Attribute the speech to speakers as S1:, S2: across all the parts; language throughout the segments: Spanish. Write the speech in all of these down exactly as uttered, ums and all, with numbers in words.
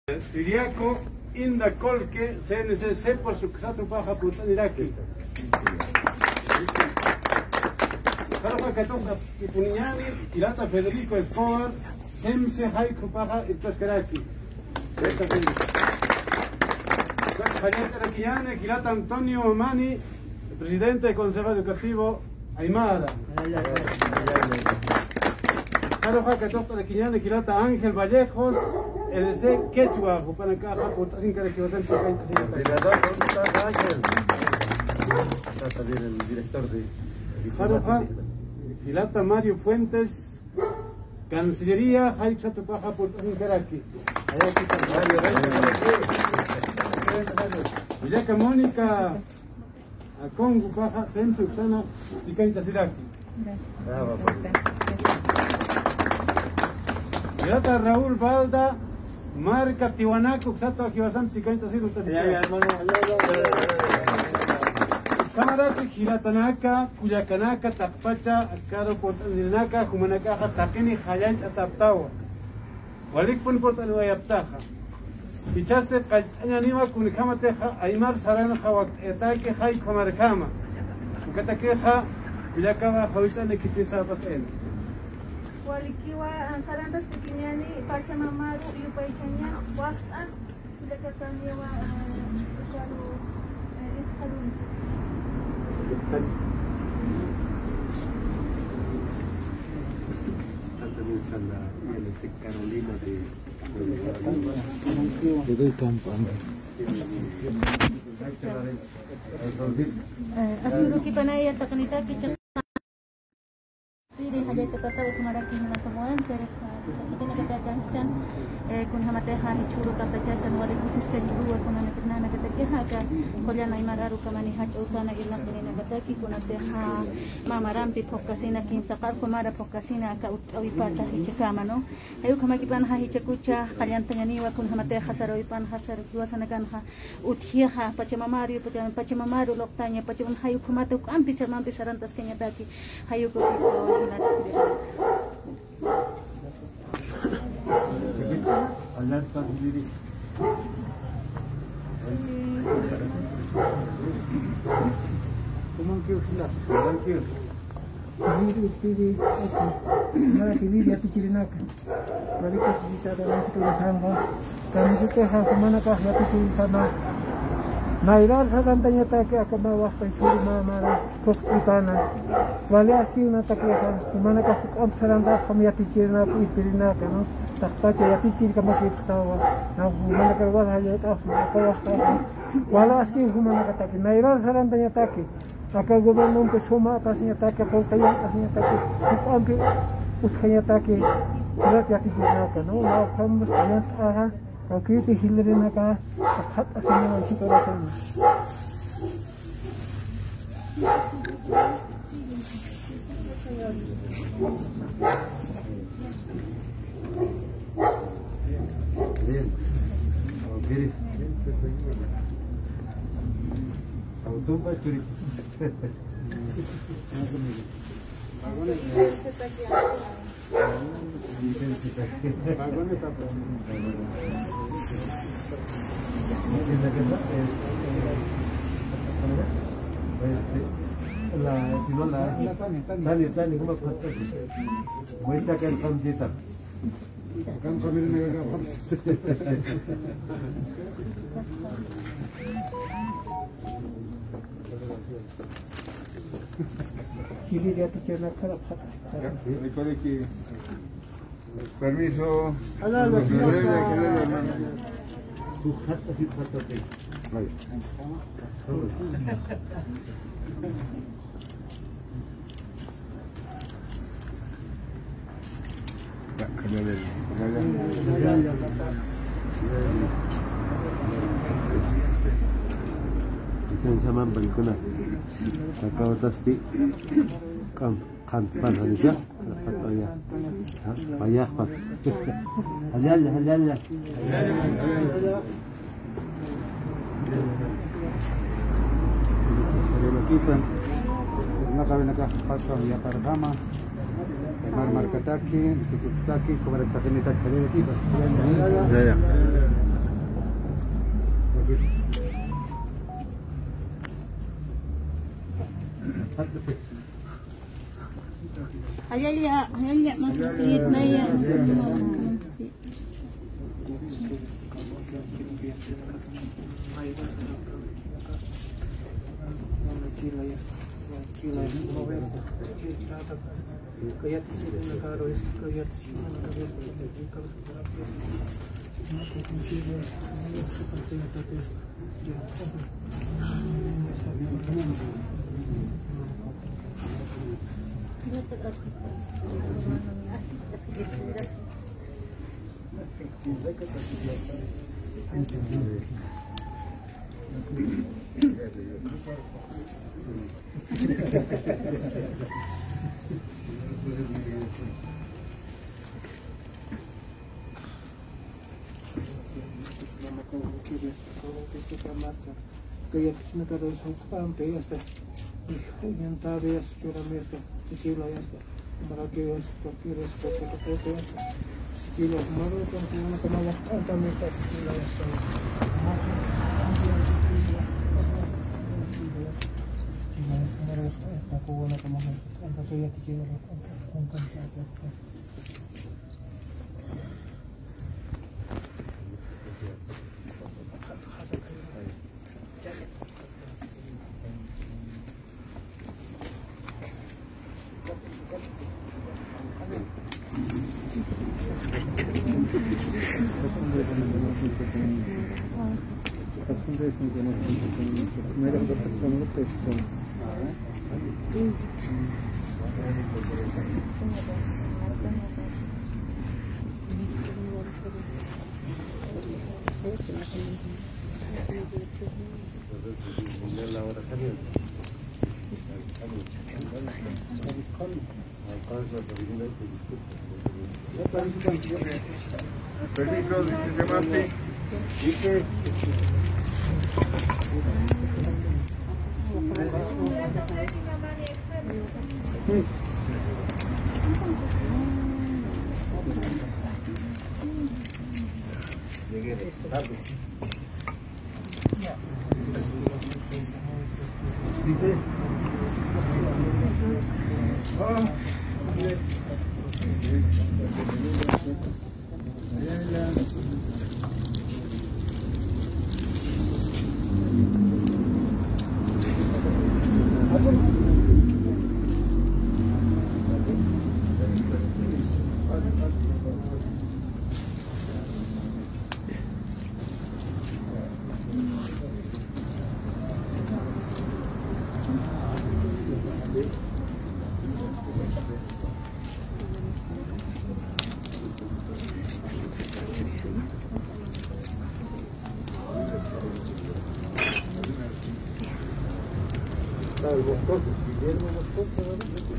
S1: Siriaco, Inda Colque, C N C C por su Xatu Paja Putan Iraqi. Jaraja Catonga Puniani, Irata Federico Escobar, Semse Haiku Paja y Toscaraki. Jayete Raquiane, Girata Antonio Omani, presidente del Consejo Educativo Aymara. Jaraja Catonga Raquiane, Girata Ángel Vallejos. El C Quechua, Jupanacaja, Potasinca de Kiyosan, Picanta, Ángel. Está también el director de Jaroja, Gilata Mario Fuentes, Cancillería, Haicha Tupaja, Potasincaraki. Villaca Mónica, Congo, Paja, Sensu, Xana, Picanta, Siraki. Gilata Raúl Balda. Marca Tiwanaco, Xato, Kiwasam, Chicanta, Siru, Camarate, Gilatanaka, Cuyacanaka, Tapacha, Caro Portanaka, Jumanaka, Takini, Hayat, Ataptawa. Walik Pun Portanuayaptaja. Pichaste, Cañanima, Kunikamateja, Aymar Sarana, Hawak, Etake, Hai, Kamarkama. Katakeja, Villacaba, Hawita, Nikitisa, Paten.
S2: Walikiwa sarantas pequeñani Pachamamaru y Paichania Wasta y la Catania Igualu
S1: También está la I L C Carolina de
S3: de campo.
S2: Así que para ella tacanita que Hajat katawa kumaraki na samuan sa kita nakatakan kun hamateha hichuro kapachasan wala kusiska duwa kun nakitna nakatakiha ka kolya na imararu kamani hach utana illa kun nakataki kun ateha mamarampi pokasina kim sakar kumara pokasina ka utawi pata hichakama no ayu kama kipan ha hichakucha kalyantanya niwa kun hamateha sarawi pan hasar kiwasana kan ha uthiha pachamamaru pachamamaru loktanya pachamun hayu kumatu ampi chamampi sarantas kenyataki hayu ko
S1: Alerta sendiri. Thank you, thank you.
S3: Ini ini mana ini dia tu ciri nak. Balik ke kita dalam situ bersama. Kami juga harus mana kah ya tu sama. Nairan sadan tanya tak akan bawa pensiun mana kos utana. Wali aski na tak ya mana kah am saranda kami ya tikir na ipirina kan. Tak baca ya tikir kami kita tahu. Nah mana kah wala hanya tak apa wasta. Wala aski mana kata ki nairan sadan tanya tak. Akan gobernador ke soma atasnya tak apa tanya atasnya tak. Ampi utkanya tak. Berat ya tikir na kan. Nah kamu sangat ah. Kalau kita hilir nak kat asalnya masih terasa.
S1: Kiri. Kau tu apa kiri? La si no la tani tani como cuesta voy a sacar el camiseta kan family nagagapap
S3: Kiri dia tu cina kerap.
S4: Recuerde que permiso.
S3: Ada ada.
S1: Tu kata si kata te. Baik.
S4: Ya, kena lagi.
S1: Isang sama bangkuna. Kau pasti kam kam pan aja. Atau ya. Payah pak. Halal halal.
S4: Kalau kita nak kawin nak patah ya pertama. Mar markataki, tukutaki, como el patineta que le equipa.
S1: Ya ya.
S2: Hayalya, hayalya masjid na yan.
S3: Kaya sila nag-arois, kaya sila nag-arois, kaya nagkaroon sa kampe hasta yan tabi hasta curame hasta sikila hasta maraki hasta pakir hasta pakete hasta sikila maru kan kung kamalas ang kami sa sikila hasta nakuha na kamahal ang kaya sikila ang kansa hasta
S1: Permiso, dice dice dice el Moscoso, Guillermo Moscoso,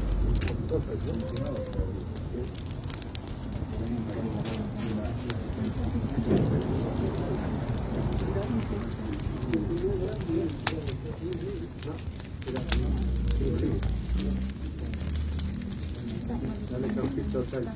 S1: dale campito, sal.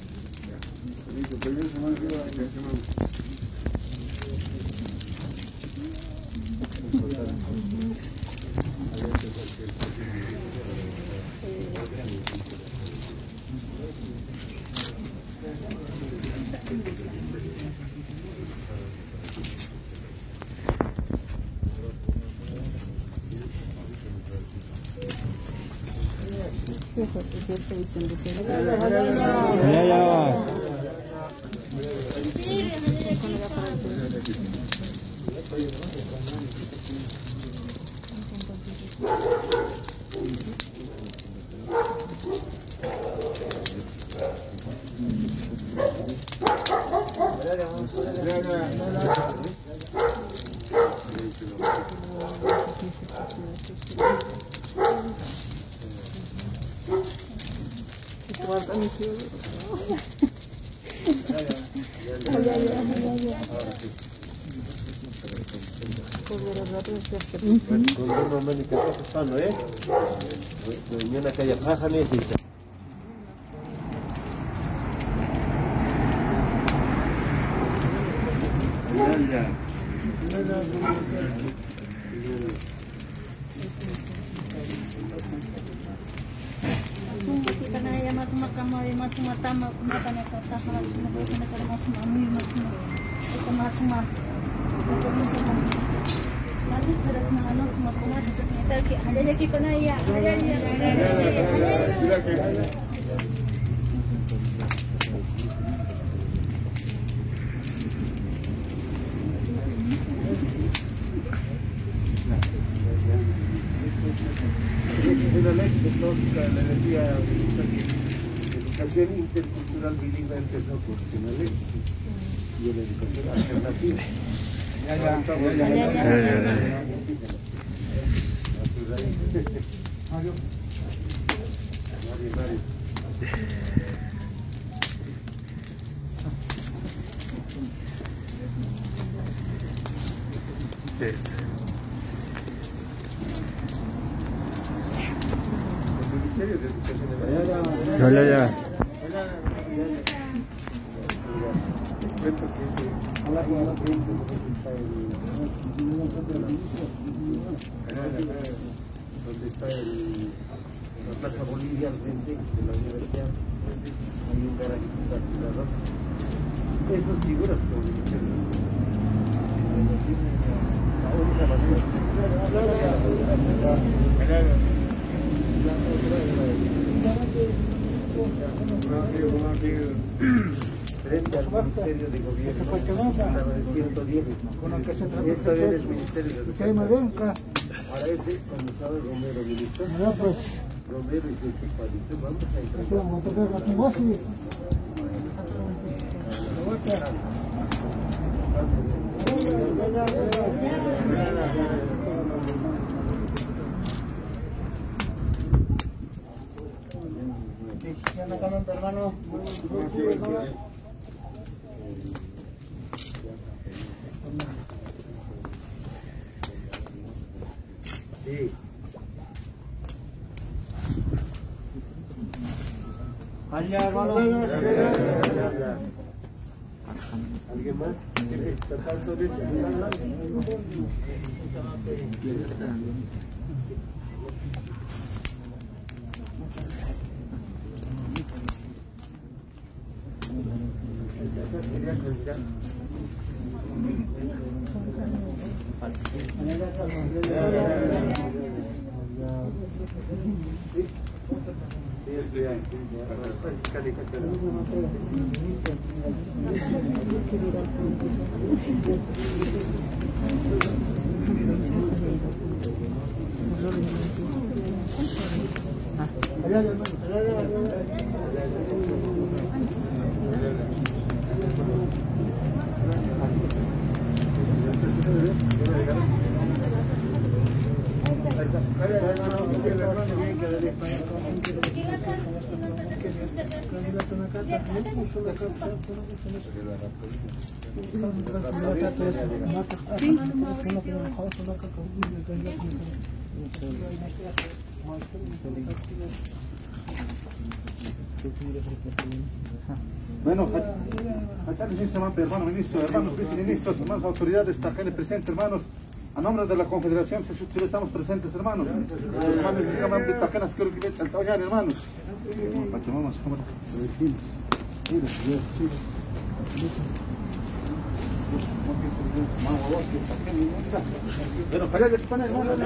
S4: Ya, ya.
S2: Kita na ya mas makama mas matama mata na kata kalau cuma boleh kalau mas mami mas itu mas mas nanti terus mana semua semua kita ada lagi pernah ya ada ya
S1: Una ley de lógica, le decía educación intercultural bilingüe empezó por una ley y la educación alternativa. Ya, ya, ya, ya. Mario. Mario, Mario.
S4: Yes. Ya, ya, ya.
S1: Donde está el, la Plaza Bolivia al frente de la universidad, hay un garaje particular. Esas figuras frente al Ministerio de Gobierno, estaba de ciento diez. Esta vez el Ministerio de Educación. Ahora ese, cuando estaba Romero ministro, Romero y su equipo dice, vamos a entrar. Hermano. Sí. Allá, hermano. ¿Alguien más? ¿Está tanto de Bueno, hermanos ministros, hermanos viceministros, hermanos autoridades, está gente presente, hermanos. A nombre de la Confederación, si estamos presentes, hermanos. Los hermanos de Cámara de Tajenas, que lo que al tallar, hermanos. Para que vamos, cámara. Bueno, para allá, para allá, hermanos.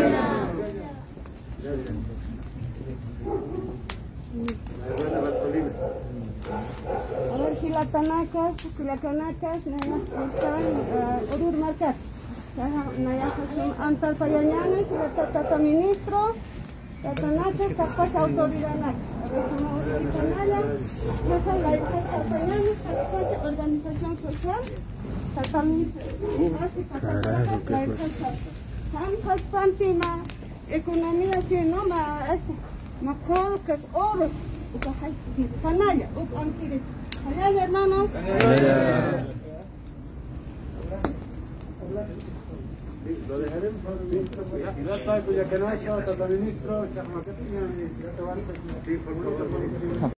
S5: A ver, si la tanacas, si la tanacas, urur marcas. Naya antal payañanes, tata ministro, tata naches, tapas autoridad. Como canalla, yo soy la tata payañanes, tata organización social, tata ministro, la empresa. Tantas pantima, economía, si no, ma, este, ma, colcas, oro, canalla, up, antiris. Canalla, hermano.
S1: Lo dejaremos para el ministro. Y no está, pues ya que no ha echado tata ministro, chamaquetina, ya te van a... Sí, por favor.